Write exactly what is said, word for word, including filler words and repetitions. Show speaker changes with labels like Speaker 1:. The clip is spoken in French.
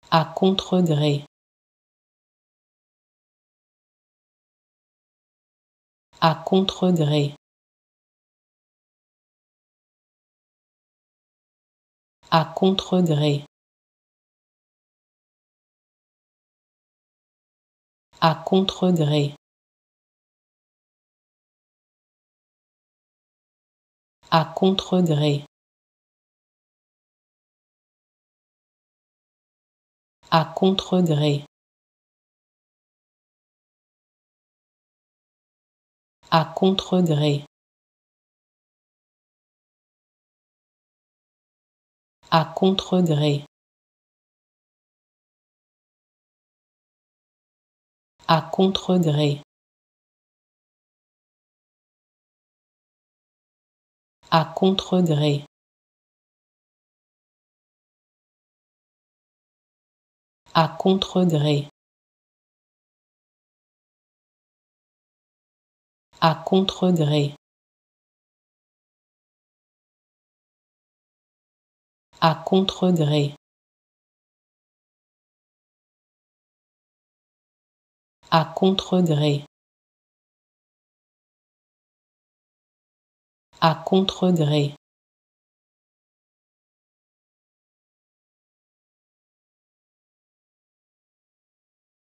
Speaker 1: À contre-gré. À contre-gré. À contre-gré. À contre-gré. À contre-gré. À contre-gré. À contre-gré. À contre-gré. À contre-gré. À contre-gré. À contre-gré. À contre-gré. À contre-gré. À contre-gré. À contre-gré.